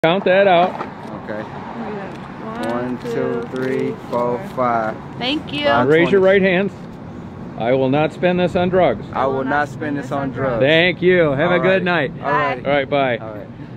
Count that out. Okay. 1, 2, 3, 4, 5. Thank you. Now raise your right hands. I will not spend this on drugs. I will not spend this on drugs. Thank you. Have a good night. All right. All right, bye. All right.